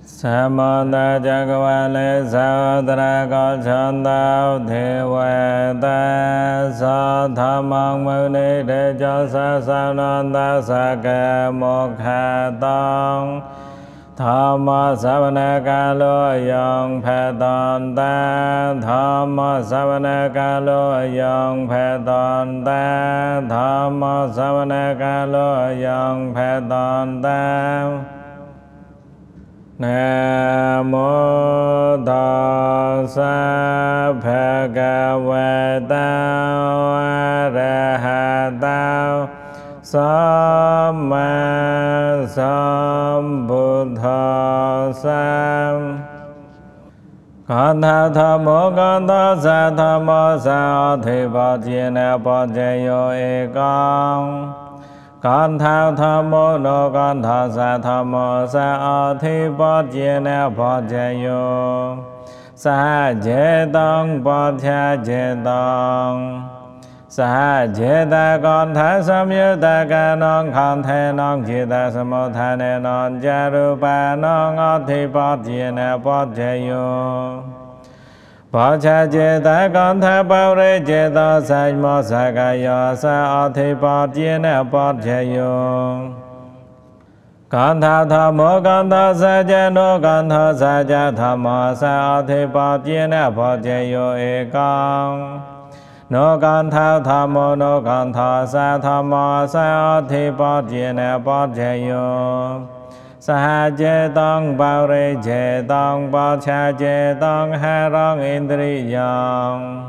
sa mô ta cha ca wa le sa tra ca chan ta thế huệ ta sa tham mong mâu ni đề cho sa non ta sa kê một hà tông tham sa va na ca lô yong phe ton ta tham sa va na ca lô yong phe ton ta tham sa va na ca lô yong phe ton ta Nam mô Tassa Bhagavata Arahata Samma Sambuddhassa Con thao tham mô con thọ sa tham mô sa thị bát chiên bát chế yo e con con thao tham mô nô con thọ sa tham mô sa thị bát chiên bát chế yo sa chế tông bát cha chế tông sa chế ta con thái sam yu ta ca non con thế non chế ta sa mô tha ne non cha ru pa non thị bát chiên bát chế yo Bát cha chế ta con tha bao rê chế ta sa mô sa ca yo sa thị bát chiên bát chế yo con thao tham mô con thọ sa cha nô con thọ sa cha tham mô sa thị bát chiên bát chế yo e con nô con thao tham mô nô con thọ sa tham mô sa thị bát chiên bát chế yo sa chế tông bao rê chế tông bát cha chế tông ha rong indri yong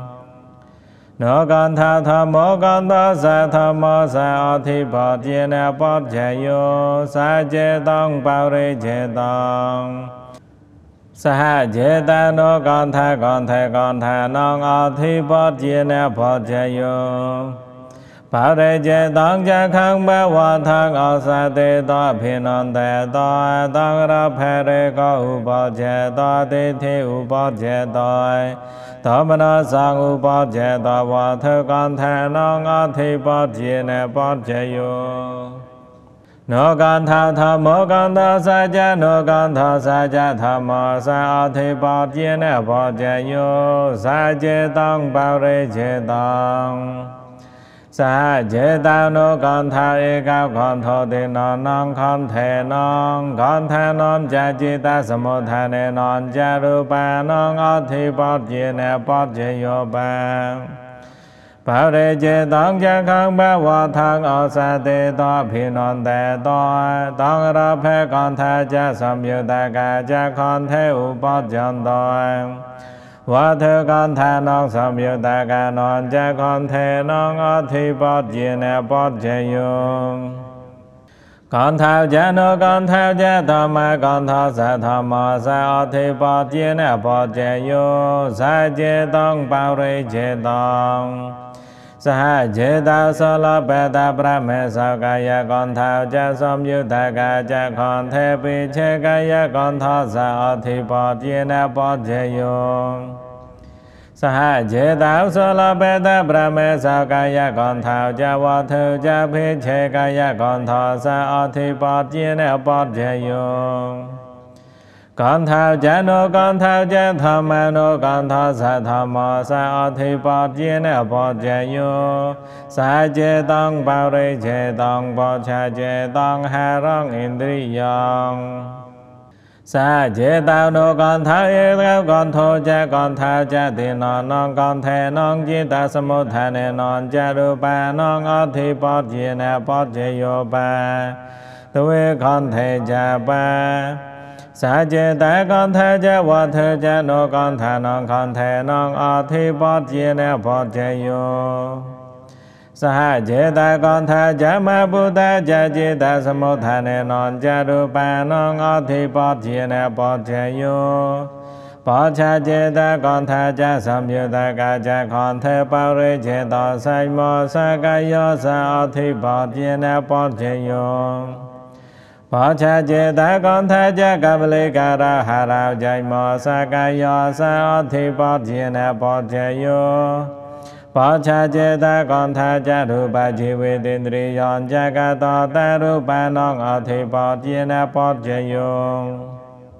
nô con thao tham mô con thọ sa tham mô sa thị bát chiên bát chế yo sa chế tông bao rê chế tông sa chế ta nô con tha non thị bát chiên bát chế yo Bảo rê chế tông cha khang bá hoa thang sa tê toa phi non tê toa tông ra phê rê có u bát chế toa tê thi u bát chế toa tông bà nó sang u bát chế toa hoa thơ con thê non thị bát chiên bát chế yo nô con thao tham mô con thọ sa cha nô con thọ sa cha tham mô sa thị bát chiên bát chế yo sa chế tông bao rê chế tông sa chế ta nô con thao e cao con thọ tê non con thê non cha chế ta sa mô tha ne non cha ru pa non thị bát chiên bát chế yo pa bảo rê chế tông cha khang bá hoa thang sa tê toa phi non tê toa tông ra phê con tha cha sam yu ta ca cha con thế u bát chân toa hoa thơ con tha non sam yu ta ca non cha con thế non thị bát chiên bát chế yo con thao cha nô con thao cha tham ma con thọ sa tham mô sa thị bát chiên bát chế yo sa chế tông bao rê chế tông sa chế ta sa la bê ta pra mê sa ca ya con thao cha sam yu ta ca cha con thế pi chế ca ya con thọ sa thị bát chiên bát chế yo sa chế ta sa la bê ta pra mê sa ca ya con thao cha wa thư cha pi chế ca ya con thọ sa thị bát chiên bát chế yo con thao cha nô con thao cha tham ma nô con thọ sa tham mô sa thị bát chiên bát chế yo sa chế tông bao rê chế tông bát cha chế tông ha rong indri yong sa chế tao nô con thao e cao con thô cha con thao cha tê non con thê non chế ta sa mô tha ne non cha ru pa non thị bát chiên bát chế yo pa tu e con thê cha pa sa chế ta con tha cha hoa thơ cha nô con tha non con thê non thị bát chiên bát chế yo sa chế ta con tha cha ma bu ta cha chế ta sa mô tha ne non cha ru pa non thị bát chiên bát chế yo bát cha chế ta con tha cha sam yu ta ca cha con thê bao rê chế ta sa mô sa ca yo sa thị bát chiên bát chế yo bát cha chế ta con tha cha ca bê lê ca ra hà rao chạy mô sa ca yo sa thị bát chiên bát chế yo bát cha chế ta con tha cha ru pa chi vi tin tri yon cha ca to ta ru pa non thị bát chiên bát chế yo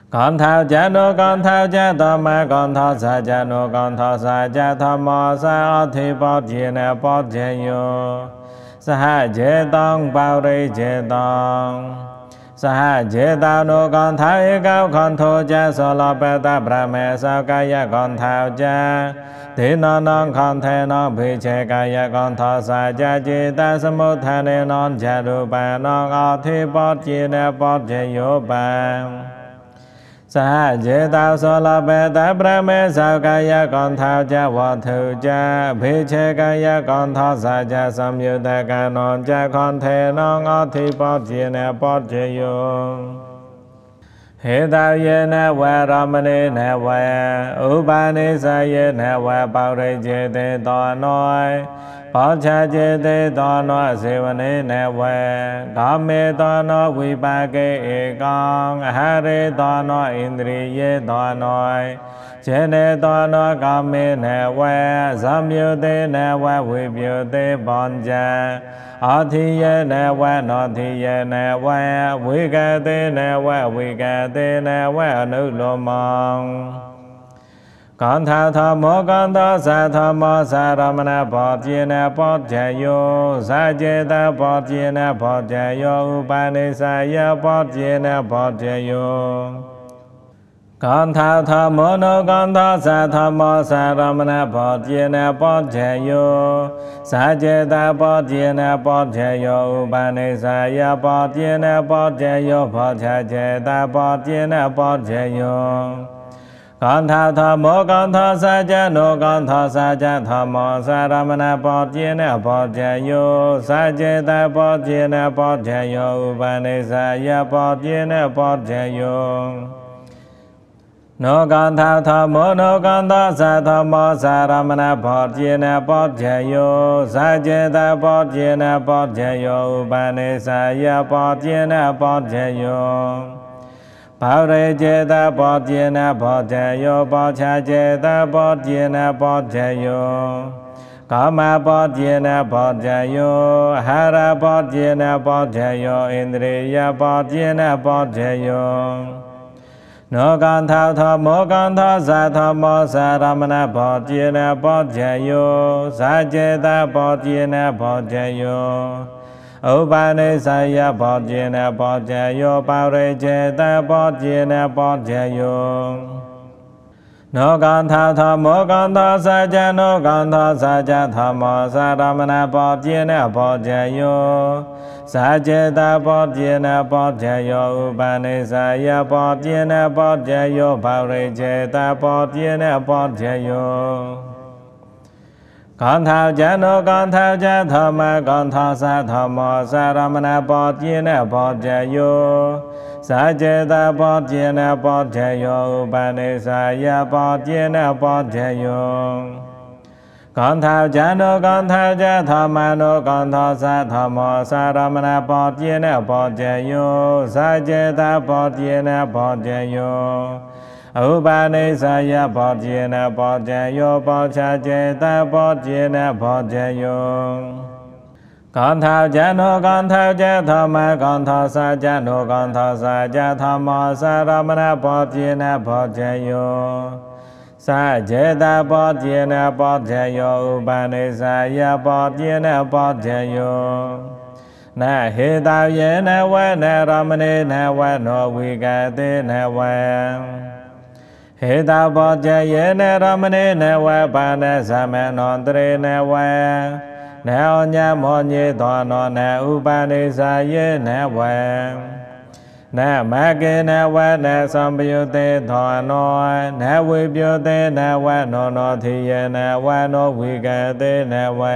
con thao cha no con thao cha tho ma con thao sa cha no con thao sa cha tho mo sa a thi bát je na bát je yo sa je tong bao ri je tong sa je tao no con thao e cao con thô cha so lo pa ta brahma sao ca ya con thao cha thế non con thế non bị che ca ya con thao sa cha je ta samu tha ne non cha ru pa non a thi bát je na bát je yo pa sa je tao so la bê ta brahma sao ca ya con thao cha wa thu cha bhi che ca ya con thao sa cha sam yu ta ca non cha con the non a thi bát je na bát je yo he tao ye na wa ramani na wa upani sa ye na wa bao ri je te to noi bát cha je te to noi se vani na wa ga me to no vi pa ke e kang ha re to no indri ye to noi che ne to no ga me na wa sam yu te na wa vi pyu te bon cha a thi ye na wa no thi ye na wa vi ca te na wa vi ca te na wa nu lo mong con thao tho mo con tho sa ramana bát je na bát je yo sa je ta bát je na bát je yo upani sa ya bát je na bát je yo con thao tho mo no con tho sa ramana bát je na bát je yo sa je ta bát je na bát je yo upani sa ya bát je na bát je yo bát je ta bát je na bát je yo con thao tho mo con tho sa cha no con tho sa cha tho mo sa ramana bát je na bát je yo sa je ta bát je na bát je yo upani sa ya bát je na bát je yo no con thao tho mo no con tho mo sa ramana bát je na bát je yo sa je ta bát je na bát je yo upani sa ya bát je na bát je yo bao re je ta bát je na bát je yo bao cha je ta bát je na bát je yo kama bát je na bát je yo hara bát je na bát je yo indriya bát je na bát je yo no con thao tho mo con tho mo sa ramana bát je na bát je yo sa je ta bát je na bát je yo upani sa ya bát je na bát je yo bao re je ta bát je na bát je yo no con thao tho mo con tho sa cha no con tho sa cha tho mo sa ramana bát je na bát je yo sa je ta bát je na bát je yo upani sa ya bát je na bát je yo bao re je ta bát je na bát je yo con thao cha no con thao cha tho ma con tho sa mo sa ramana bát je na bát je yo sa je ta bát je na bát je yo upani sa ya bát je na bát je yo con thao cha no con thao cha tho ma no con tho mo sa ramana bát je na bát je yo sa je ta bát je na bát je yo upani sa ya bát je na bát je yo bao cha je ta bát je na bát je yo con thao cha no con thao cha tho ma con tho sa cha no con tho sa cha tho mo sa ramana bát je na bát je yo sa je ta bát je na bát je yo upani sa ya bát je na bát je yo na he tao ye na wa na ramani na wa no vi ca te na wa he tao bát je ye na ramani na wa pa na sa ma non tre na wa na o nya mo nhi to no na upani sa ye na wa na ma ke na wa na sam pyu te tho no na vi pyu te na wa no thi ye na wa no vi ca te na wa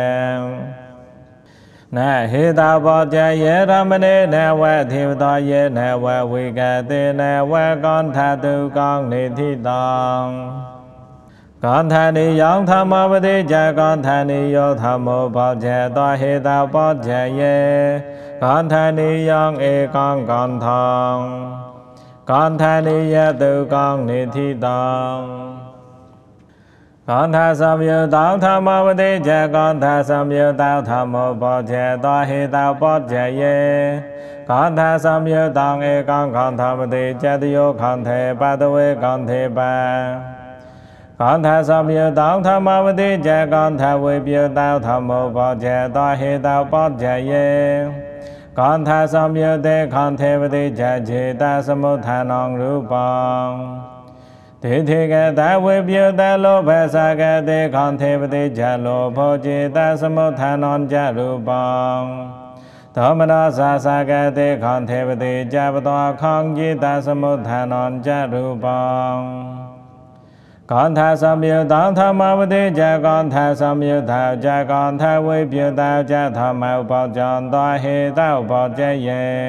na he tao bát je ye ramani na wa thi to ye na wa vi ca te na wa con tha tu con ni thi tong con tha ni yong tham mô bát ti cha con tha ni yo tham mô bát je to he tao bát je ye con tha ni yong e con thong con tha ni ya tu con ni thi tong กันทาสมยุตังธรรมปฏิเจกันทาสมยุตังธรรมปเจตาหิตาปเจเยกันทาสมยุตังเอกังกันธรรมปฏิเจติโยกันเทปะตเวกันเทปะกันทาสมยุตังธรรมปฏิเจกันทาเวปยุตังธรรมปเจตาหิตาปเจเยกันทาสมยุเตกันเทปฏิเจจิตาสมุทฐานังรูปังทิฏฐิกตาเวปยุตาโลภะสากเตกันเทปฏิจโลภจิตาสมุทฐานังจรูปังธรรมราสาสากเตกันเทปฏิจปตวขังจิตาสมุทฐานังจรูปังกันทาสมยุตังธรรมปฏิเจกันทาสมยุตาเจกันทาเวปยุตาเจธรรมอุปจันตาเหตาอุปเจเย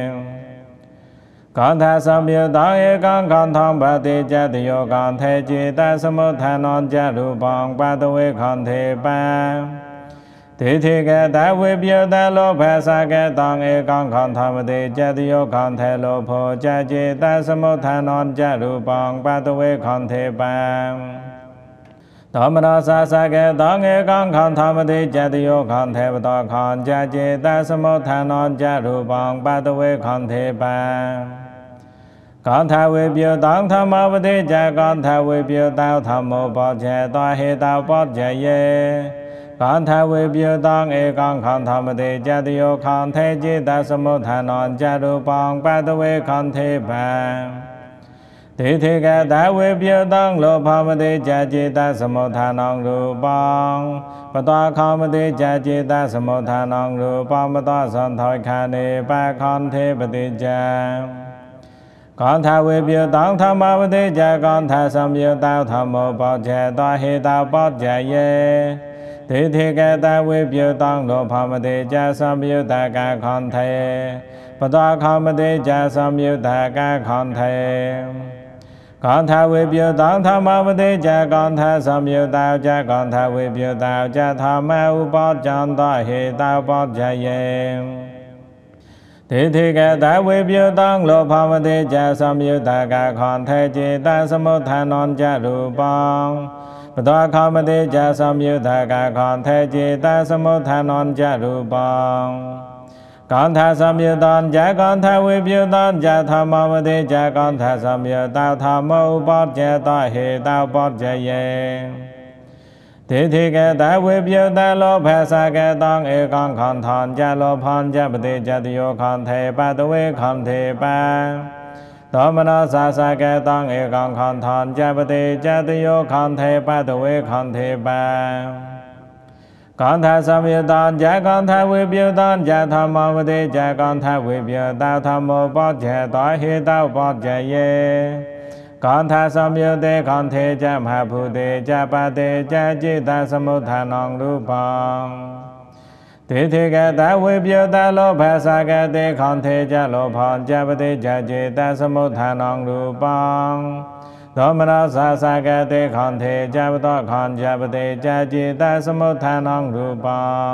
กันทาสมยุตังเอกังกันธังปฏิเจติโยกันเทจิตาสมุทฐานังจรูปังปะตเวกันเทปังทิฏฐิกตาเวปยุตาโลภะสากตังเอกังกันธังปฏิเจติโยกันเทโลภเจจิตาสมุทฐานังจรูปังปะตเวกันเทปังธรรมราสาสากตังเอกังกันธังปฏิเจติโยกันเทปตวขังเจจิตาสมุทฐานังจรูปังปะตเวกันเทปังกันทาเวปยุตังธรรมปฏิเจกันทาเวปยุตังธรรมปเจตาเหตาปเจเยกันทาเวปยุตังเอกังขันธรรมปฏิเจติโยขันเทจิตาสมุทฐานังจรูปังปะตเวขันเทปังทิฏฐิกตาเวปยุตังโลภะปฏิเจจิตาสมุทฐานังรูปังปตวขังปฏิเจจิตาสมุทฐานังรูปังปตวสันทอยคาเนปะขันเทปฏิเจกันทาเวปยุตังธรรมปฏิเจกันทาสมยุตังธรรมปเจตาเหตาปเจเยทิฏฐิกตาเวปยุตังโลภะปฏิเจสมยุตกะขันเทปตวขังปฏิเจสมยุตกะขันเทกันทาเวปยุตังธรรมปฏิเจกันทาสมยุตังเจกันทาเวปยุตังเจธรรมอุปจันตเหตาปเจเยทิฏฐิกตาเวปยุตังโลภะปฏิเจสมยุตกะขันเทจิตาสมุทฐานังจรูปังปตวขังปฏิเจสมยุตกะขันเทจิตาสมุทฐานังจรูปังกันทาสมยุตังเจกันทาเวปยุตังเจธรรมปฏิเจกันทาสมยุตังธรรมอุปเจตาเหตาปเจเยทิฏฐิกตาเวปยุตังโลภะสากตังเอกังขันธังเจโลภังเจปฏิเจติโยขันเทปะตเวขันเทปังธรรมราสาสากตังเอกังขันธังเจปฏิเจติโยขันเทปะตเวขันเทปังกันทาสมยุตังเจกันทาเวปยุตังเจธรรมปฏิเจกันทาเวปยุตังธรรมปเจตาเหตาปเจเยกันทาสมยุเตกันเทเจมหาภูเตเจปะเตเจจิตาสมุทฐานังรูปังทิฏฐิกตาเวปยุตังโลภะสากเตกันเทเจโลภังเจปฏิเจจิตาสมุทฐานังรูปังธรรมราสาสากเตขันเทเจปตวขังเจปฏิเจจิตาสมุทฐานังรูปัง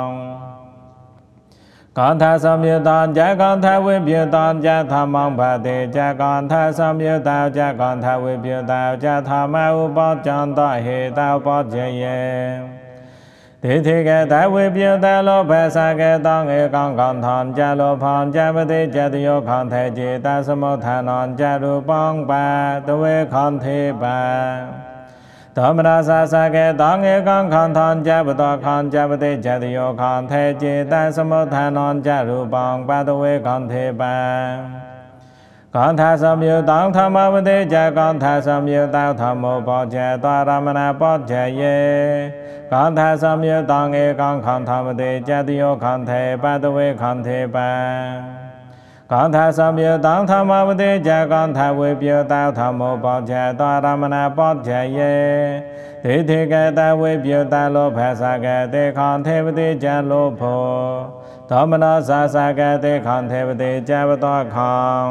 กันทาสมยุตังเจกันทาเวปยุตังเจธรรมังปฏิเจกันทาสมยุตังเจกันทาเวปยุตังเจธรรมอุปจันตเหตาปเจเยทิฏฐิกตาเวปยุตังโลภะสากตังเอกังขันธังเจโลภังเจปฏิเจติโยขันเทจิตาสมุทฐานังจรูปังปะตเวขันเทปังธรรมราสาสากตังเอกังขันธังเจปตวขังเจปฏิเจติโยขันเทจิตาสมุทฐานังจรูปังปะตเวขันเทปังกันทาสมยุตังธรรมปฏิเจกันทาสมยุตังธรรมปเจตารมณปเจเยกันทาสมยุตังเอกังขันธปฏิเจติโยขันเทปะตเวขันเทปังกันทาสมยุตังธรรมปฏิเจกันทาเวปยุตังธรรมปเจตารมณปเจเยทิฏฐิกตาเวปยุตังโลภะสากเตขันเทปฏิเจโลภธรรมนาสาสากเตขันเทปฏิเจปตวขัง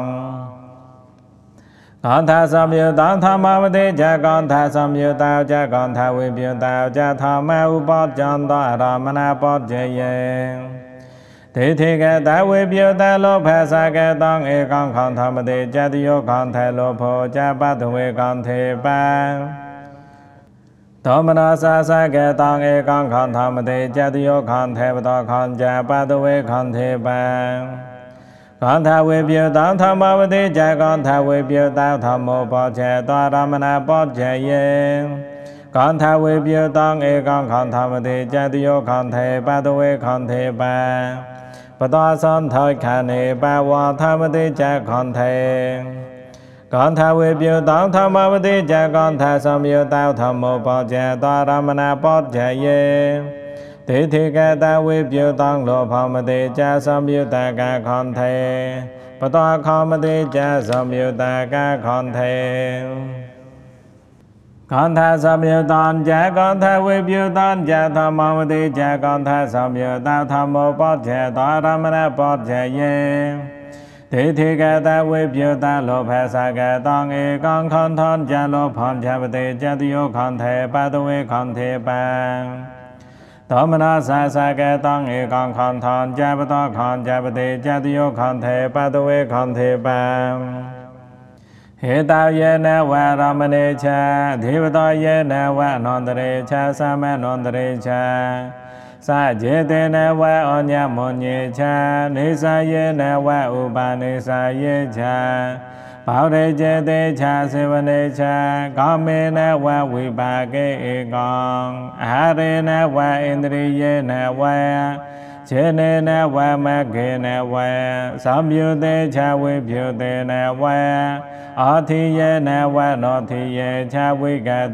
กันทาสมยุตังธรรมปฏิเจกันทาสมยุตังเจกันทาเวปยุตังเจธรรมอุปจันตารมณปเจเยทิฏฐิกตาเวปยุตังโลภะสากตังเอกังขันธปฏิเจติโยขันเทโลภเจปะตเวขันเทปังธ Thọ mana sa sa ke tang e kang khan tham te cha tiyo khan the bata khan cha pa tu ve khan the pa khan tha ve pyo tang tham ma te cha khan tha ve pyo tang tham mo pa che ta ramana pa che ye khan tha ve pyo tang e kang khan tham te cha tiyo khan the pa tu ve khan the pa bata san thai khan ne pa wa tham te cha khan the Con tha vi biểu tao tham ma bất ti cha con tha sam biểu tao tham mô bát cha ta ramana bát cha ye Thế thi ca ta vi biểu tao lô phàm bất ti cha sam biểu ta ca con thề Bát ta con bất ti cha sam biểu ta ca con thề Con tha sam biểu tan cha con tha vi biểu tan cha tham ma bất ti cha con tha sam biểu tao tham mô bát cha ta ramana bát cha ye Thế thi ca ta vi biểu ta lô phá sa ca tông e con khăn thân cha lô phàm cha bát te cha tiyo khăn thề pa tu e khăn thề pa Tho mana sa sa ca tông e con khăn thân cha bát ta khăn cha bát te cha tiyo khăn thề pa tu e khăn thề pa He tao ye na wa ramane cha Thi bát ta ye na wa nondare cha sa ma nondare cha Sa je te na wa onya monye cha Ni sa ye na wa upa ni sa ye cha Bảo đề je te cha se vane cha Có me na wa vi ba ke e con A re na wa indri ye na wa Che ne na wa ma ke na wa Sam yu te cha vi pyu te na wa A thi ye na wa no thi ye cha vi ka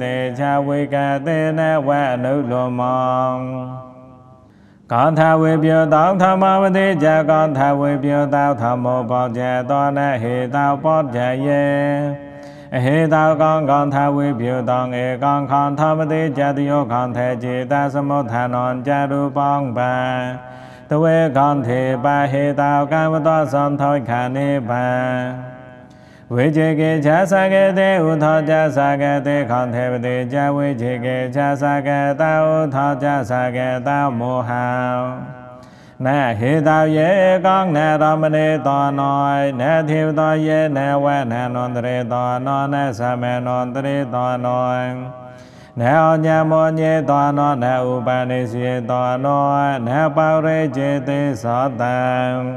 te na wa nu lo mong Con tha vi biểu tao tham ma bất ti cha con tha vi biểu tao tham mô bát cha to na he tao bát cha ye He tao con tha vi biểu tao e con khan tham bất ti cha tiyo khan the chi ta sammo tha non cha ru pong pa Tu e con the pa he tao can bát ta san thoi khan ne pa Vi che ke cha sa ke te u tho cha sa ke te khan the bất ti cha vi che ke cha sa ke ta u tho cha sa ke ta mô hào Nè hi tao ye con nè ramane to noi Nè thiêu to ye nè wa nè non tre to no Nè sa me non tre to noi Nè o nha mo nye to no Nè u pa ni siye to no Nè bao re che te so tam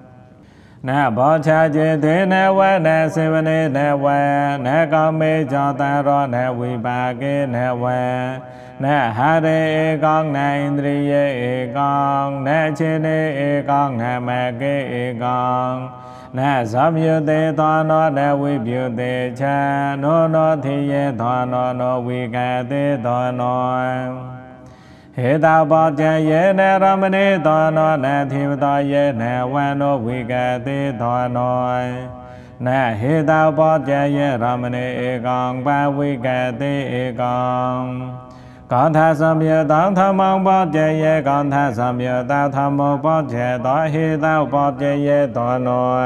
Nè bó cha che te nè wa nè se vane nè wa Nè con me cho ta ro nè vi ba ke nè wa Nè ha re e con nè indri ye e con Nè che ne e con nè ma ke e con Nè sam yu te to no nè vi pyu te cha No no thi ye to no vi ca te to no He tao bát cha ye nè ramane to no nè thiv to ye nè wa no vi ca te to no Nè he tao bát cha ye ramane e con ba vi ca te e con Con tha sam biểu tao tham mong bát cha ye con tha sam biểu tao tham mô bát cha to he tao bát cha ye to no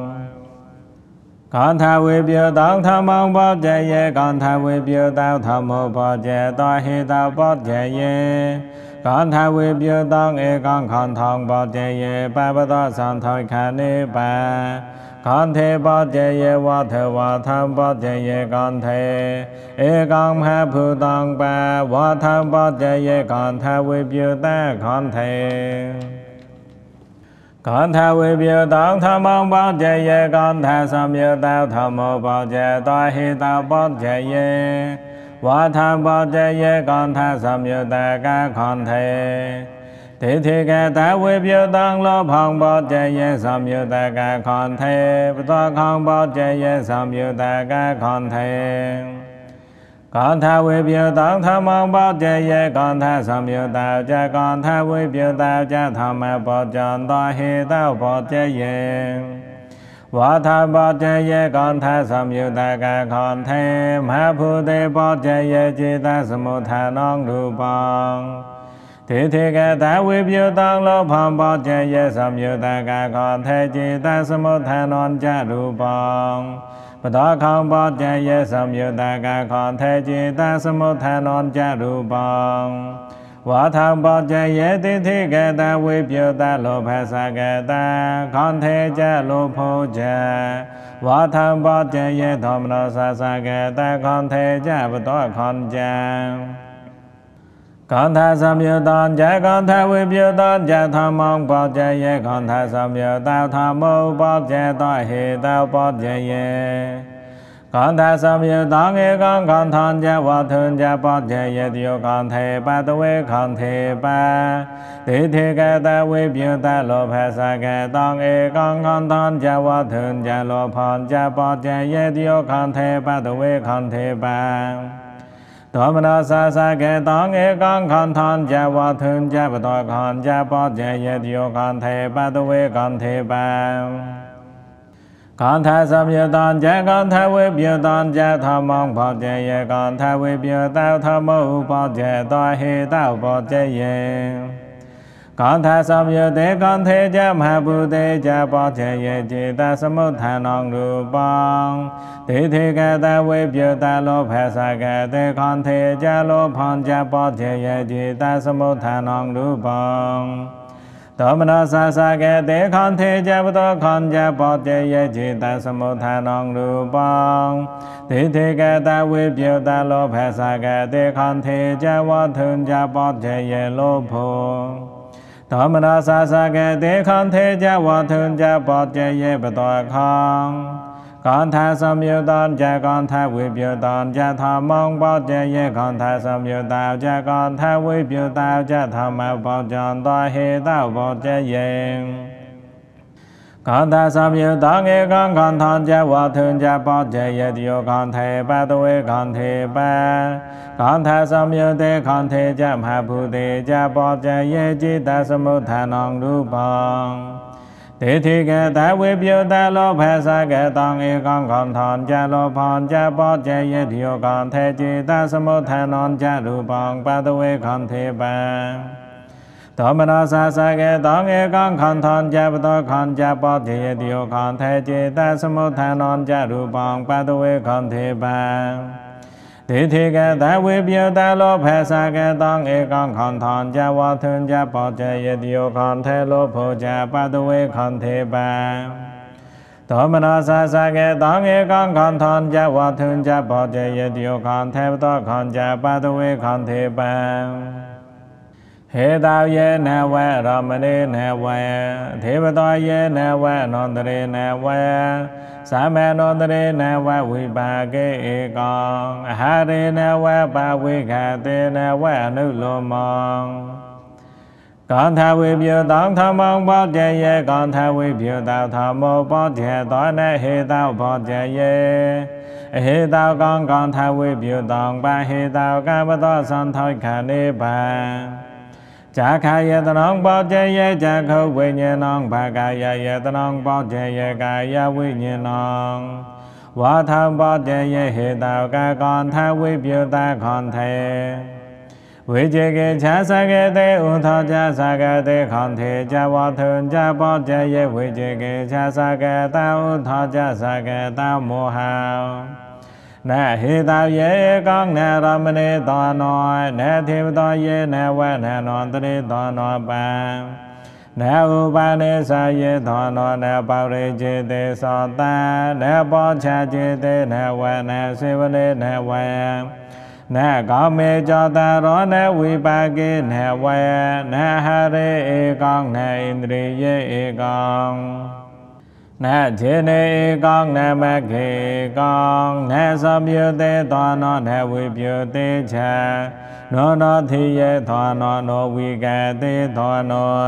Con tha vi biểu tao tham mong bát cha ye con tha vi biểu tao tham mô bát cha to he tao bát cha ye Con tha vi biểu tao e con khăn thong bát cha ye pa bát ta san thoi khan ne pa Con the bát cha ye wa the wa tham bát cha ye con the E con ha phu tong pa wa tham bát cha ye con tha vi biểu ta con the Con tha vi biểu tao tham mong bát cha ye con tha sam biểu tao tham mô bát cha to he tao bát cha ye Wa tham bát cha ye con tha sam biểu ta ca con the Thế thi ca ta vi biểu tao lô phàm bát cha ye sam biểu ta ca con the Bát ta con bát cha ye sam biểu ta ca con the Con tha vi biểu tao tham mong bát cha ye con tha sam biểu tao cha con tha vi biểu tao cha tham ma bát cha to he tao bát cha ye Wa tham bát cha ye con tha sam biểu ta ca con the Ma phu te bát cha ye chi ta sammo tha non ru pong Thế thi ca ta vi biểu tao lô phàm bát cha ye sam biểu ta ca con the chi ta sammo tha non cha ru pong Bát ta con bát cha ye sam biểu ta ca con the chi ta sammo tha non cha ru pong Wa tham bát cha ye ti thi ca ta vi biểu ta lô phá sa ca ta con the cha lô pho cha Wa tham bát cha ye thom no sa sa ca ta con the cha bát ta con cha con tha sam yu tan cha con tha vi biểu tan cha tham mong bát cha ye con tha sam yu tao tham mô bát cha toa he tao bát cha ye con tha sam yu tan ye con than cha va thun cha bát cha ye tiêu con thể ba tu ve con thể ba ti thi ca ta vi biểu ta lo pha sa ca tan ye con than cha va thun cha lo phan cha bát cha ye tiêu con thể ba tu ve con thể ba Thoa na sa sa ke tang e kang khan than cha va thun cha ba to khan cha bát cha ye tiêu khan thể ba tu ve khan thể ba con tha sam yu tan cha con tha vi biểu tan cha tham mong bát cha ye con tha vi biểu tao tham mô bát cha toa he tao bát cha ye con tha sam yu te con thể cha ma bu te cha bát cha ye chi ta samut tha nong ru bang ti thi ca ta vi biểu ta lo pha sa ca te con thể cha lo phan cha bát cha ye chi ta samut tha nong ru bang Thoa na sa sa ke te con thể cha ba to con cha bát cha ye chi ta samut tha nong ru bang ti thi ca ta vi biểu ta lo pha sa ca te con thể cha va thun cha bát cha ye lo pho Thoa na sa sa ke te con thể cha va thun cha bát cha ye ba to con tha sam yu tan cha con tha vi biểu tan cha tham mong bát cha ye con tha sam yu tao cha con tha vi biểu tao cha tham mong bát cha toa he tao bát cha ye con tha sam yu tan ye con than cha va thun cha bát cha ye tiêu con thể ba tu ve con thể ba con tha sam yu te con thể cha ma bu te cha bát cha ye chi ta samut tha nong ru bang Ti thi ca ta vi biểu ta lo pha sa ca tang e con than cha lo phan cha bát cha ye tiêu con thể chi ta samut tha non cha ru bang ba tu ve con thể ba Thoa na sa sa ke tang e con than cha ba to con cha bát cha ye tiêu con thể chi ta samut tha non cha ru bang ba tu ve con thể ba Ti thi ca ta vi biểu ta lo pha sa ca tang e con than cha va thun cha bát cha ye tiêu con thể lo pho cha ba tu ve con thể ba Thoa na sa sa ke tang e con than cha va thun cha bát cha ye tiêu con thể ba to con cha ba tu ve con thể ba He tao ye na va ramane na va Thế ba to ye na va non tare na va Sa me non tare na va vi ba ke e con Ha re na va ba vi kha te na va nu lo mong Con tha vi biểu tăng tham mong bát cha ye con tha vi biểu tao tham mô bát cha toa na he tao bát cha ye He tao con tha vi biểu tăng ba he tao ca ba to san thoi kha ne ba Cha kha ye ta nong bát cha ye cha khâu vi nye nong ba ca ye ta nong bát cha ye ca ya vi nye nong Va tham bát cha ye he tao ca con tha vi biểu ta con thể Vi che ke cha sa ke te u tha cha sa ke te con thể cha va thun cha bát cha ye vi che ke cha sa ke ta u tha cha sa ke ta mo hao Na he tao ye con na ramane toa noi Na thiêu toa ye na va na non tare toa noi ba Na u ba ne sa ye toa noi na bao re che te sa ta Na bát cha che te na va na se va ne na va Na ca me cho ta ro na vi ba ke na va Na ha re e con na indri ye e con Na che ne e con na ma ke con Na sam yu te toa no na vi biểu te cha No thi ye thoa no vi ca te thoa no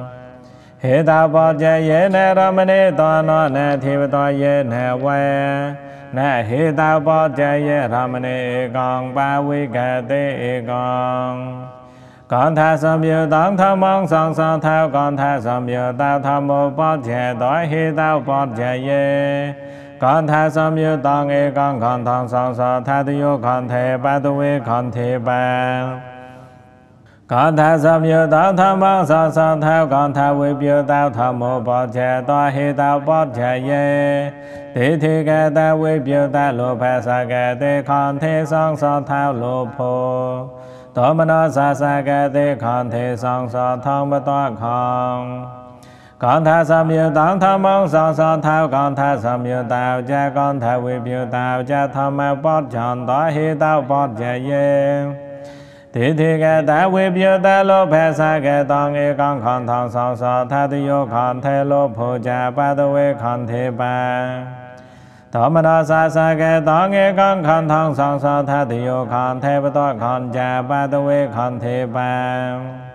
He tao bát cha ye na ramane toa no na thi ba toa ye na va Na he tao bát cha ye ramane e con ba vi ca te e con tha sam yu tăng tham mong sang sang thao con tha sam yu tao tham mô bát cha toa he tao bát cha ye con tha sam yu tăng e con thang sang sang tha tu yu con thể ba tu ve con thể ba Con tha sam yu tăng tham mong sang sang thao con tha vi biểu tao tham mô bát cha toa he tao bát cha ye Ti thi ca ta vi biểu ta lo pha sa ca te con thể sang sang thao lo pho Thoa na sa sa ca te con thể sang sang thang ba toa con tha sam yu tăng tham mong sang sang thao con tha sam yu tao cha con tha vi biểu tao cha tham mong bát cha toa he tao bát cha ye Thị thị kê ta vi biểu ta lô phê sa kê tông e con khăn thong song so tha tu yo khăn thê lô phô cha ba tu vi khăn thê ba thọ mà đa sa kê tông e con khăn thong song so tha tu yo khăn thê ba tu khăn cha ba tu vi khăn thê ba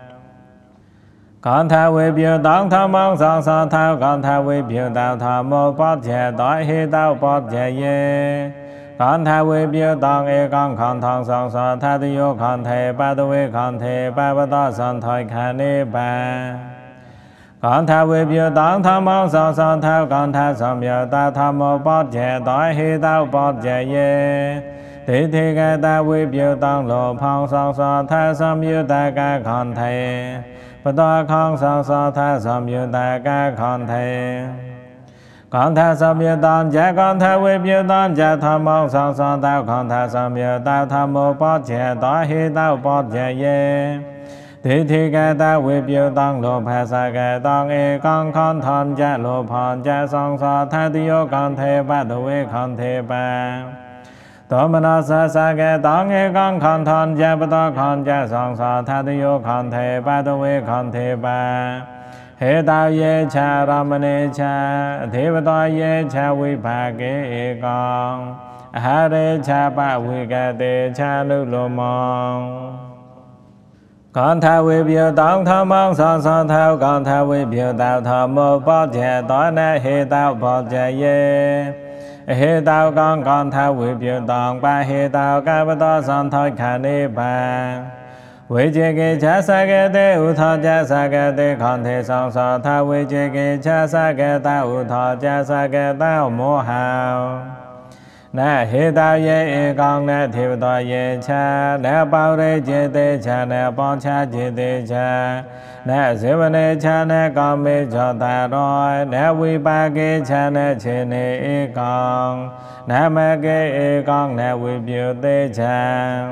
con tha vi biểu tông tham mong song so thao con tha vi biểu tạo tham mô bát chế đói hi tao bát chế ye con tha vi biểu tông e con khăn thong song so tha tu yo khăn thê ba tu vi khăn thê ba ba tu son thoi khăn ni ba con tha vi biểu tông tham mong song so thao con tha som biểu ta tham mô bát chế đói hi tao bát chế ye thị thị ca ta vi biểu tông lộ phong song so tha som biểu ta ca khăn thê bà ta khăn song so tha som biểu ta ca khăn thê con tha som biểu tông cha con tha vi biểu tông cha tham mong song so tao con tha som biểu ta tham mô bát chế đói hi tao bát chế ye thị thị ca ta vi biểu tông lộ phê sa kê tông e con khăn thon cha lộ phong cha song so tha tu yo con thê ba tu vi khăn thê ba tổ mà nó sa kê tông e con khăn thon cha ba to khăn cha song so tha tu yo khăn thê ba tu vi khăn thê ba hệ tao ye cha ramane cha thế ba to ye cha vi phà kê e con ha re cha ba vi ca tê cha nu lô mong con tha vi biểu tông tham mong song so thao con tha vi biểu tạo tham mô bát chế tối nay hệ tao bát chế ye hệ tao con tha vi biểu tông ba hệ tao ca ba to son thoi khả ni ba vi chế kê cha sa kê tê u thọ cha sa kê tê con thê song so tha vi chế kê cha sa kê ta u thọ cha sa kê ta mô hào nè hi tao ye e con nè thiêu to ye cha nè bao re chế tê cha nè bon cha chế tê cha nè siêu nè cha nè con mê cho ta rồi nè vi ba kê cha nè chế nè e con nè mẹ kê e con nè vi biểu tê cha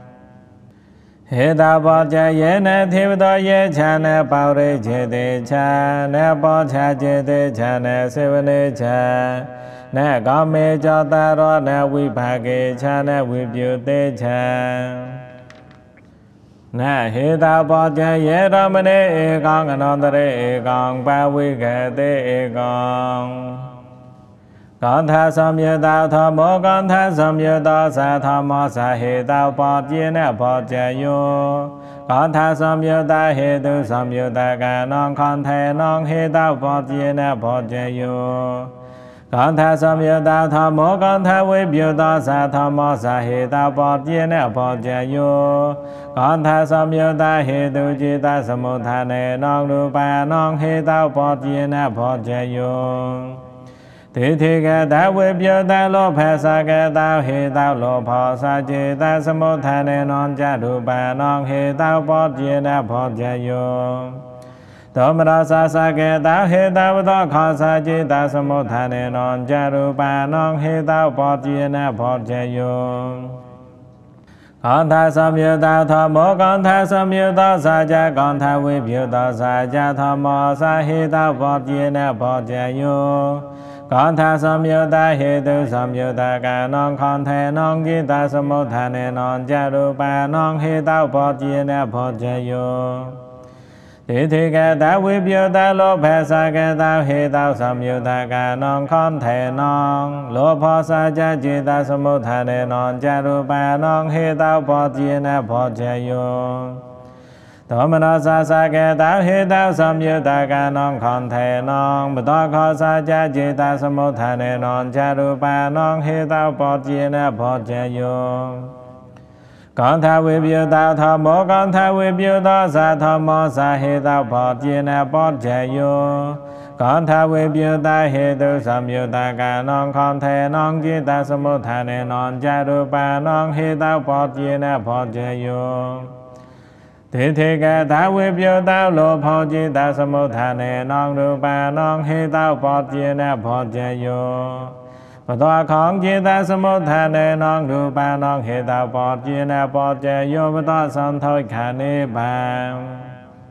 hi tao bao cha ye nè thiêu to ye cha nè bao re chế tê cha nè bon cha chế tê cha nè siêu nè cha nè con mê cho ta rồi nè vi phà kê cha nè vi biểu tê cha nè hi tao bao cha ye ra mê nê e con anon ta re e con ba vi kê tê e con tha som ye tao tham mô con tha som ye tao sa tham mô sa hi tao bao ye nè bao cha yo con tha som ye ta hi tu som ye ta ca non con thê non hi tao bao ye nè bao cha yo con tha som ye tao tham mô con tha vi biểu tông sa tham mô sa hi tao bát ye nè bát chế yo con tha som ye ta hi tu chi ta sam mô tha nè non ru pa non hi tao bát ye nè bát chế yo thị thị kê ta vi biểu ta lô phê sa kê tao hi tao lô phò sa chi ta sam mô tha nè non cha ru pa non hi tao bát ye nè bát chế yo tổ mà đa sa kê tao hi tao ba to khăn sa chi ta sam mô tha nè non cha ru pa non hi tao bát ye nè bát chế yo con tha som ye tao tham mô con tha som ye tao sa cha con tha vi biểu tao sa cha tham mô sa hi tao bát ye nè bát chế yo con tha som ye ta hi tu som ye ta ca non con thê non chi ta sam mô tha nè non cha ru pa non hi tao bát ye nè bát chế yo thị thị kê ta vi biểu ta lô phê sa kê tao hi tao som ye ta ca non con thê non lô phò sa cha chi ta sam mô tha nè non cha ru pa non hi tao bát ye nè bát chế yo tổ mà nó sa kê tao hi tao som ye ta ca non con thê non bà to kho sa cha chi ta sam mô tha nè non cha ru pa non hi tao bát ye nè bát chế yo con tha vi biểu tao tham mô con tha vi biểu tao sa tham mô sa hi tao bát ye nè bát chế yo con tha vi biểu ta hi tu som ye ta ca non con thê non chi ta sam mô tha nè non cha ru pa non hi tao bát ye nè bát chế yo thị thị kê ta vi biểu tao lô phò chi ta sam mô tha nè non ru pa non hi tao bát ye nè bát chế yo bà to khăn chi ta sam mô tha nè non ru pa non hi tao bát ye nè bát chế yo bà to son thoi khả ni ba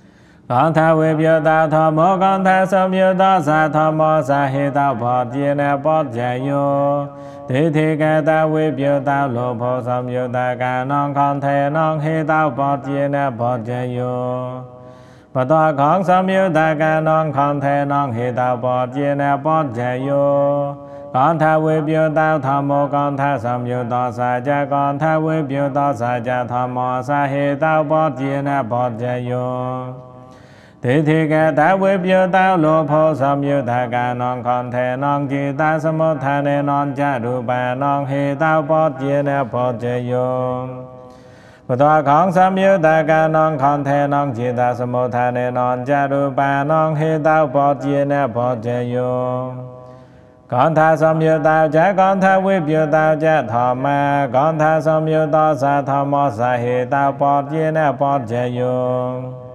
Con tha vi biểu đạo thọ mô con tha sâm biểu đạo sa thọ mô sa hi đạo bọt dì nè bọt dạy yo Thi thi kê ta vi biểu đạo lô phô sâm biểu đạo ca nong con thê nong hi đạo bọt dì nè bọt dạy yo Phật tọa con sâm biểu đạo ca nong con thê nong hi đạo bọt dì nè bọt dạy yo Con tha vi biểu đạo thọ mô con tha sâm biểu đạo sa cha con tha vi biểu đạo sa cha thọ mô sa hi đạo bọt dì nè bọt dạy yo Thi thi kê ta vi biểu đạo lô phô sâm biểu đạo ca nong con thê nong chi ta sâm mô tha nê non cha ru pa nong hi đạo bọt dì nè bọt dạy yo Phật tọa con sâm biểu đạo ca nong con thê nong chi ta sâm mô tha nê non cha ru pa nong hi đạo bọt dì nè bọt dạy yo Con tha sâm biểu đạo cha con tha vi biểu đạo cha thọ ma con tha sâm biểu đạo sa thọ mô sa hi đạo bọt dì nè bọt dạy yo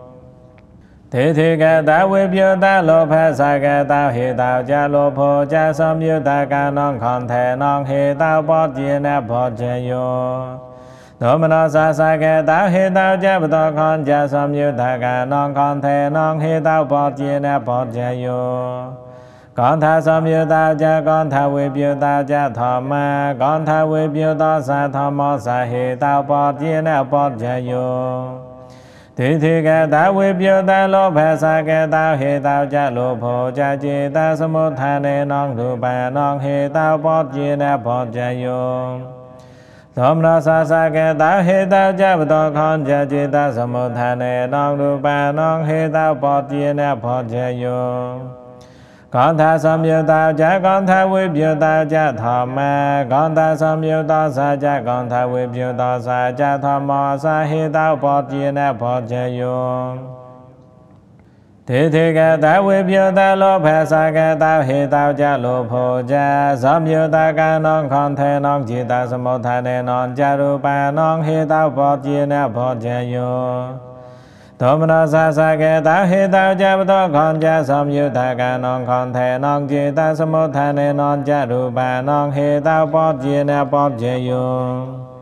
Thi thi kê ta vi biểu đạo lô phê sa kê đạo hi đạo cha lô phô cha sâm biểu đạo ca nong con thê nong hi đạo bọt dì nè bọt dạy yo Đô mê nó sa kê đạo hi đạo cha bồ tát con cha sâm biểu đạo ca nong con thê nong hi đạo bọt dì nè bọt dạy yo Con tha sâm biểu đạo cha con tha vi biểu đạo cha thọ ma con tha vi biểu đạo sa thọ mô sa hi đạo bọt dì nè bọt dạy yo Thi thi kê ta vi biểu đạo lô phê sa kê đạo hi đạo cha lô phô cha chi ta sâm mô tha nê nong ru pa nong hi đạo bọt dì nè bọt dạy yo Đô mê nó sa kê đạo hi đạo cha bồ tát con cha chi ta sâm mô tha nê nong ru pa nong hi đạo bọt dì nè bọt dạy yo Con tha sâm biểu đạo cha con tha vi biểu đạo cha thọ ma con tha sâm biểu đạo sa cha con tha vi biểu đạo sa cha thọ mô sa hi đạo bọt dì nè bọt dạy yo Thi thi kê ta vi biểu đạo lô phê sa kê đạo hi đạo cha lô phô cha sâm biểu đạo ca nong con thê nong chi ta sâm mô tha nê non cha ru pa nong hi đạo bọt dì nè bọt dạy yo Đô mê nó sa kê đạo hi đạo cha bồ tát con cha sâm biểu đạo ca nong con thê nong chi ta sâm mô tha nê non cha ru pa nong hi đạo bọt dì nè bọt dạy yo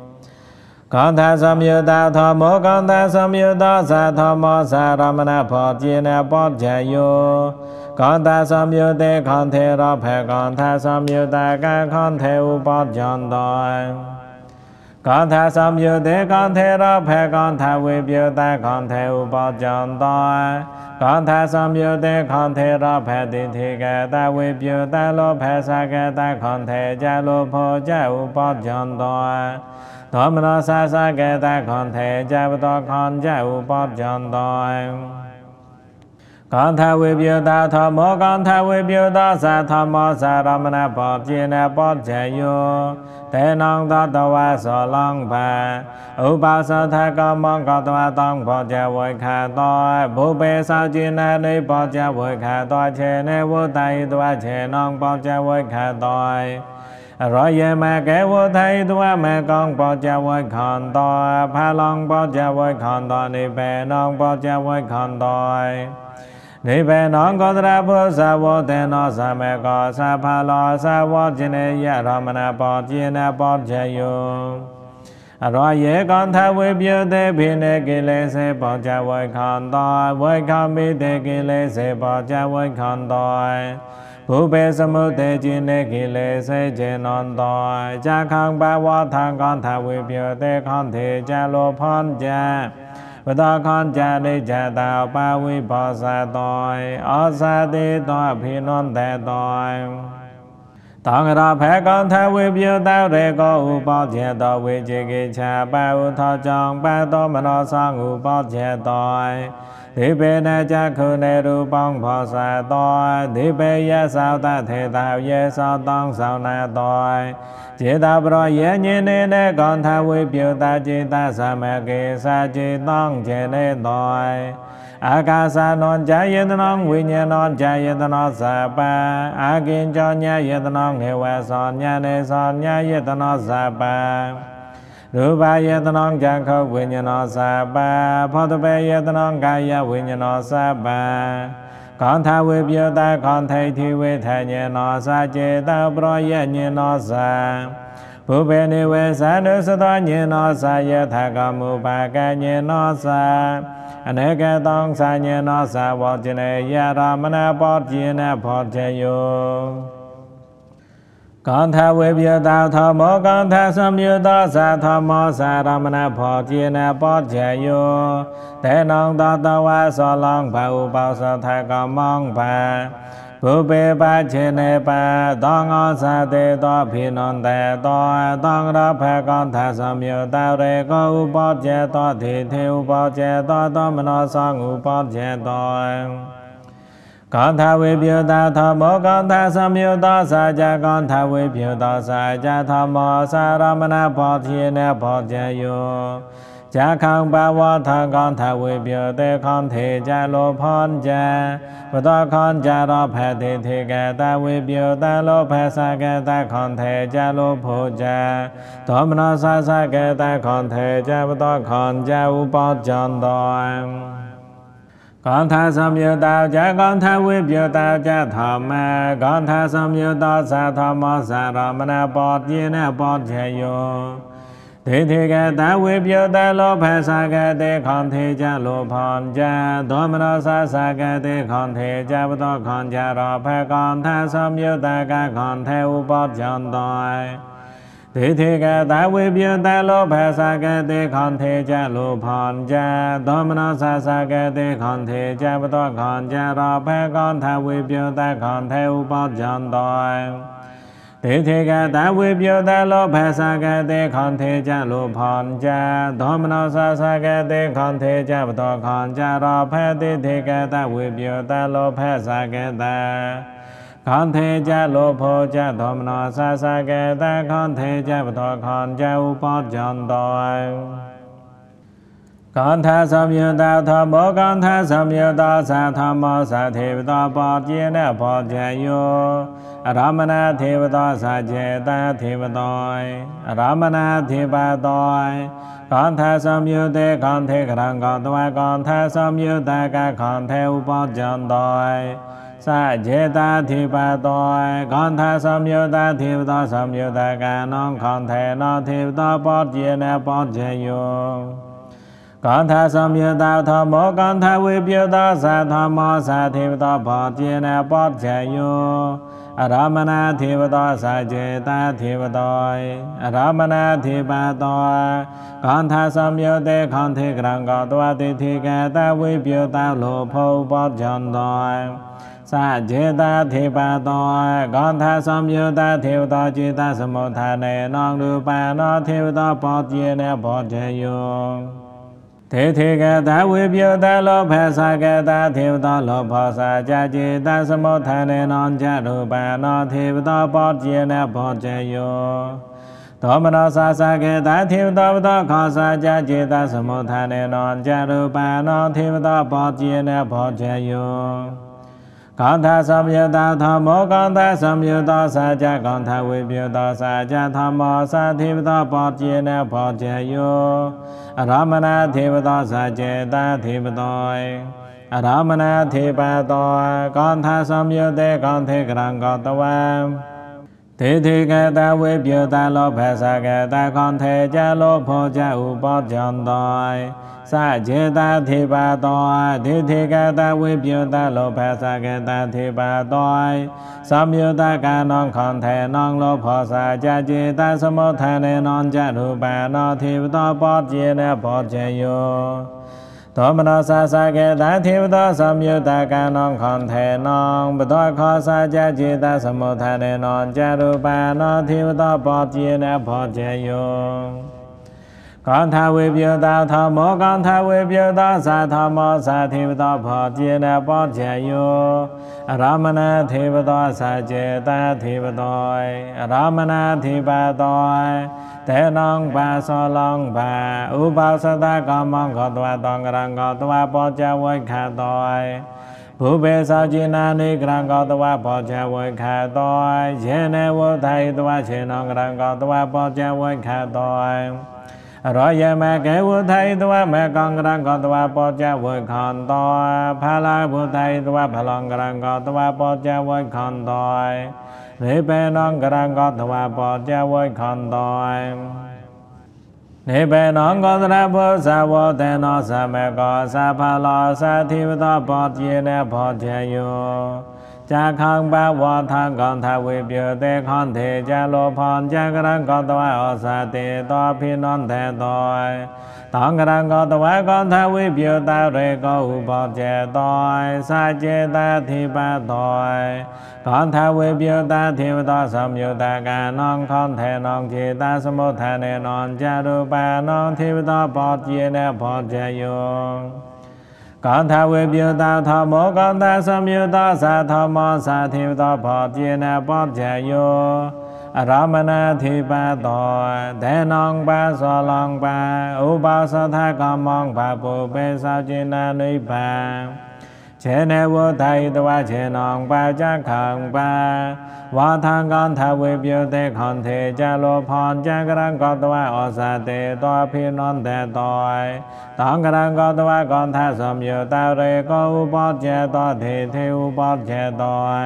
Con tha sâm biểu đạo thọ mô con tha sâm biểu đạo sa thọ mô sa ra ma na bọt dì nè bọt dạy yo Con tha sâm biểu tê con thê ra phê con tha sâm biểu đạo ca con thê u bọt dọn đòi Con tha sâm biểu tê con thê ra phê con tha vi biểu đạo con thê u bọt dọn đòi Con tha sâm biểu tê con thê ra phê thi thi kê ta vi biểu đạo lô phê sa kê ta con thê cha lô phô cha u bọt dọn đòi Đô mê nó sa kê ta con thê cha bồ tát con cha u bọt dọn đòi Con tha vi biểu đạo thọ mô con tha vi biểu đạo sa thọ mô sa ra ma na bọt dì nè bọt dạy yo Tê nong tọa tọa wa so long pa U pa sa tha con mong con tọa tông bọt cha vui khá tọa Bố bê sao chi nè đi bọt cha vui khá tọa Chê nè vô tay tọa chê nong bọt cha vui khá tọa Rồi về mẹ kể vô thay tọa mẹ con bọt cha vui khòn tọa Pha long bọt cha vui khòn tọa Ni bê nong bọt cha vui khòn tọa Ni bê nong có ra vô sa vô tê nó sa mẹ có sa pha lo sa vô chi nê ya ra ma na bọt chi nè bọt dạy yo Rồi về con tha vi biểu tê bì nê kỳ lê se bọt cha vui khòn tọa Vui khòn bì tê kỳ lê se bọt cha vui khòn tọa Phú bê sa mô tê chi nê kỳ lê se chê non tọa Cha khang ba vô thang con tha vi biểu tê con thê cha lô phon cha Bồ tát con cha đi cha tạo ba vi bò sa tội Ở sa đi tội phi non tê tội Tông ra phê con tha vi biểu tạo rê có u bò chê tội Vi chê kỳ cha ba u thọ chong ba tô mà nó sang u bò chê tội Thi bê nê cha khu nê ru bông bò sa tội Thi bê yê sao ta thê tạo yê sao tông sao na tội Chỉ ta bro yê nhê nê nê con tha vi biểu ta chi ta sa mẹ kỳ sa chi tông chê nê tội A ca sa non cha yê ta nong vi nhê non cha yê ta nó sa pa A kinh cho nha yê ta nong nê huệ son nha nê son nha yê ta nó sa pa Ru ba yê ta nong cha khâu vi nhê nó sa pa Phó tu bê yê ta nong ca yê vi nhê nó sa pa Con tha vi biểu ta con thầy thi vi thầy nhê nó sa chê ta bro yê nhê nó sa ภูเบนิเวสานุสตวญิโนสายะทากามุปากะญิโนสาอเนกตังสาญิโนสาวจิเนยรามณปอจิเนพอเจโยกันทเวเบียตาธรรมกันทสัมยุตตาสะธรรมสารามณพอจิเนปอเจโยเตนังตตวะสลังภาอุปาสทากามังภาภูเปปะเชเนปะตังอาสาเตตอภินันเตตอตังรับภกันทสัมยุตตาเรกอุปเจตอทิเทอุปเจตอตมโนสังอุปเจตอกันทเวเบียตาธรรมกันทสัมยุตตาสัจกันทเวเบียตาสัจธรรมสารามณพอทิเนพอเจโยจะขังบาวะทางกันทเวเบียเตขันเทจะโลพรเจปตขันจะรอแพเทเทแกตาเวเบียตาโลแพสะแกตาขันเทจะโลโพเจธรรมนาสะสะแกตาขันเทจะปตขันจะอุปจันตอยกันทสัมยุตตาจะกันทเวเบียตาจะธรรมะกันทสัมยุตตาสัทธรรมสารามณปอจิเนปอเจโยทิฏฐิกตาเวเบียตาโลภะสะกเตขันเทจะโลภนจะโทมนัสสะสะกเตขันเทจะปตขันจะรอภะกันทสัมยุตตากะขันเทอุปจันตอยทิฏฐิกตาเวเบียตาโลภะสะกเตขันเทจะโลภนจะโทมนัสสะสะกเตขันเทจะปตขันจะรอภะกันทเวเบียตาขันเทอุปจันตอยทิฏฐิกตาเวเบียตาโลภะสะกเตขันเทจะโลภนจะโทมนัสสะสะกเตขันเทจะปตขันจะรอภะทิฏฐิกตาเวเบียตาโลภะสะกเตขันเทจะโลภจะโทมนัสสะสะกเตขันเทจะปตขันจะอุปจันตอยกันทสัมยุตตาธรรมกันทสัมยุตตาสัทธรรมสัทเทวตาปอจิเนพอเจโยอรามณเทวตาสัจเจตาเทวตอยอรามณเทวตอยกันทสัมยุตเตกันเทกรังกันตวะกันทสัมยุตตากะกันเทอุปจันตอยสัจเจตาเทวตอยกันทสัมยุตตาเทวตาสัมยุตตากะนังกันเทนะเทวตาปอจิเนปอเจโยกันทสัมยุตตาธรรมกันทเวเบียตาสัทธรรมสัทเทวตาปอจิเนปอเจโยอรามณเทวตาสัจเจตาเทวตอยอรามณเทวตอยกันทสัมยุตเตขันเทกรังกตวะติทิกตาเวเบียตาโลภอุปจันตอยสัจเจตาเทวตอยกันทสัมยุตตาเทวตาจิตาสมุทฐาเนนังรูปานเทวตาปอจิเนปอเจโยทิฏฐิกตาเวเบียตาโลภะสะกตาเทวตาโลภะสัจเจตาสมุทฐาเนนันจะรูปานเทวตาปอจิเนปอเจโยโทมนัสสะสะกตาเทวตาปตขันสัจเจตาสมุทฐาเนนันจะรูปานเทวตาปอจิเนปอเจโยกันทสัมยุตตาธรรมกันทสัมยุตตาสัจกันทเวเบียตาสัจธรรมสัทเทวตาปอจิเนปอเจโยอรามณเทวตาสัจเจตาเทวตอยอรามณเทวตอยกันทสัมยุตเตกันเทกรังกตวะทิฏฐิกตาเวเบียตาโลภะสะกตากันเทจะโลภจะอุปจันตอยสัจเจตาเทวตอยทิฏฐิกตาเวเบียตาโลภะสะกตาเทวตอยสัมยุตตากานังขันเทนังโลภสัจเจตาสมุทฐาเนนันจะรูปานเทวตาปอจิเนปอเจโยโทมนัสสะสะกตาเทวตาสัมยุตตากานังขันเทนังปตขันสัจเจตาสมุทฐาเนนันจะรูปานเทวตาปอจิเนปอเจโยกันทเวเบียตาธรรมกันทเวเบียตาสัทธรรมสัทเทวตาปอจิเนปอเจโยอรามณเทวตาสัจเจตาเทวตอยอรามณเทวตอยเตนังปะสลังปะอุปาสตากรรมังขตวะตังกรังขตวะปอจวัยขาตอยภูเบสาจินานิกรังขตวะปอจวัยขาตอยเชเนวุทัยตวะเชนังกรังขตวะปอจวัยขาตอยรอยแม่เกวุทัยตัวแม่กังกรังกตัวปอจวัยขันตัวพาลาวุทัยตัวพลังกรังกตัวปอจวัยขันตัว Nế bè nón gà răng có thua bò cha với khăn đòi Nế bè nón có ra bò sa bò tè nó sa mẹ có sa phá lo sa thi bò bò chia nè bò cha yo Cha khang ba wa thang con tha vi biểu tế con thể cha lô phong cha gà răng có thua ở sa tê to phi non thè đòi Tông gà răng có thua con tha vi biểu ta rê có u bò cha đòi Sa chê ta thi ba đòi Con tha vi biểu ta thi bò sâm yu ta ca non con thể non chi ta sâm mô thà nê non cha đu ba non thi bò bò chia nè bò cha yu Con tha vi biểu ta thọ mô con tha sâm yu ta sa thọ mô sa thi bò bò chia nè bò cha yu Ramana thi ba đòi Thế non ba so long ba U ba sa tha con mong ba bù bê sao chi na nuy ba Chế nê vô thầy tu ba chế non ba cha khẩn ba Và thang con tha vi biểu tế khẩn thị cha lô phong cha gà răng có tu ba ở sa tê toa phi non tê tòi Tông gà răng có tu ba con tha sâm yu ta rê có u bó chế toa thị thi u bó chế tòi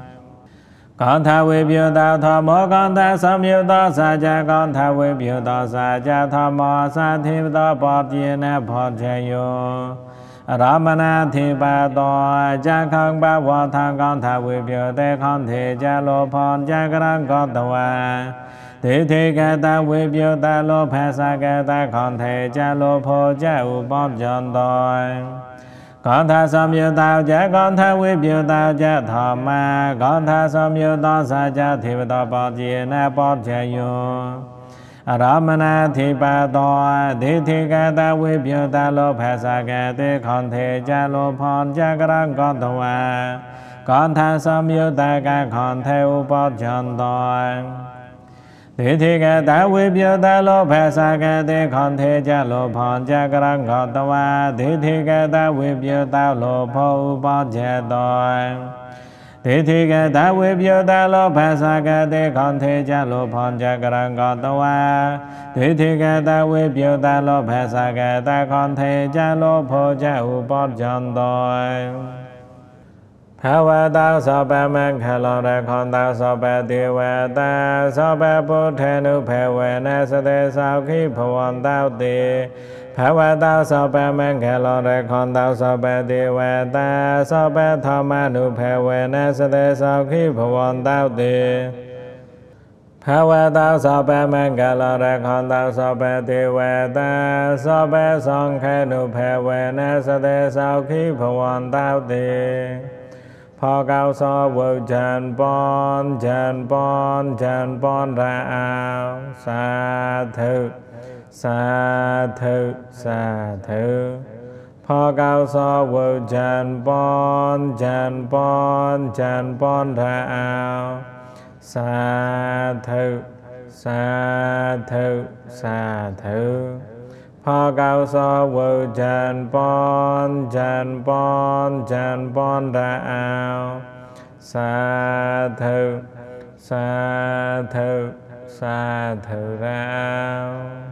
Con tha vi biểu ta thọ mô con tha sâm yu ta sa cha con tha vi biểu ta sa cha thọ mô sa thi ta bó chia nè bó chế yu Ramana thi ba đòi cha khăn ba wa thang con tha vi biểu tế con thị cha lô phong cha gà răng có tu ba Thị thi kê ta vi biểu ta lô phê sa kê ta con thị cha lô phô cha u bó chân đòi Con tha sâm yu tao cha con tha vi biểu tao cha thọ ma Con tha sâm yu ta sa cha thi ta bó chia nè bó cha yu Ramana thi ba đòi Thị thi kê ta vi biểu ta lô phê sa kê tế con thị cha lô phong cha gà răng có tu ba Con tha sâm yu ta ca con thị u bó chân đòi Thị thi kê ta vi biểu ta lô phê sa kê tế con thị cha lô phong cha gà răng có tu ba Thị thi kê ta vi biểu ta lô phô u bó chế đòi Thị thi kê ta vi biểu ta lô phê sa kê tế con thị cha lô phong cha gà răng có tu ba Thị thi kê ta vi biểu ta lô phê sa kê ta con thị cha lô phô cha u bó chân đòi Phá vạ tao sọ bẹ men khả lòng rẹ con tao sọ bẹ tiêu vẹ ta sọ bẹ bố thê nữ phê vẹ nè sơ tê sao khí phù vọng tao tì Phá vạ tao sọ bẹ men khả lòng rẹ con tao sọ bẹ tiêu vẹ ta sọ bẹ thọ ma nữ phê vẹ nè sơ tê sao khí phù vọng tao tì Phá vạ tao sọ bẹ men khả lòng rẹ con tao sọ bẹ tiêu vẹ ta sọ bẹ song khê nữ phê vẹ nè sơ tê sao khí phù vọng tao tì Phó cao so vô chân bon ra ao Sa thử sa thử sa thử Phó cao so vô chân bon ra ao Sa thử sa thử sa thử Phó cao so vô chân bon ra ao Sa thử sa thử ra ao